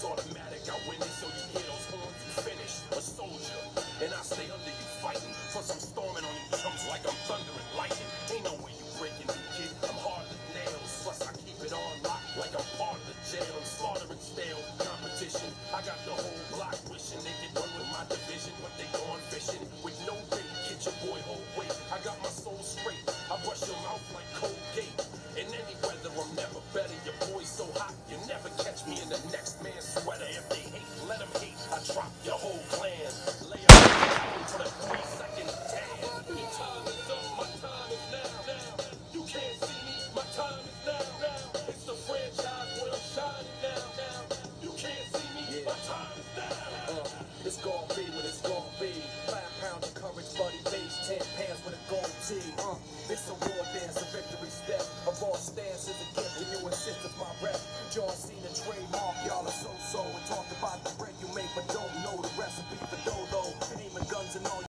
automatic, I win it, so you hear those horns, you finish. A soldier, and I stay under you fighting. Plus I'm storming on these drums like I'm thunder and lightning. Ain't no way you breaking me, kid, I'm hard as nails. Plus I keep it on lock like I'm part of the jail. I'm slaughtering stale competition. I got the whole block wishing they could run with my division, but they gone fishing with no bait. Get your boy whole weight. I got my soul straight. I brush your mouth like Colgate. In any weather, I'm never better. Your boy's so hot, you never catch me in the next man's sweater. If they hate, let them hate. I drop your whole clan. Lay up for the 3-second tan. Your time is up, my time is now. You can't see me, my time is now. It's the franchise where I'm shining now. You can't see me, my time is now. It's gonna be what it's gonna be. 5 pounds of courage, buddy, base, 10 pounds with a gold tee. It's a war dance, a victory step. A raw stance is a gift, and you insist it's my rep. John Cena trademark, y'all are so-so. And talk about the bread you make, but don't know the recipe for dodo. Aiming guns and all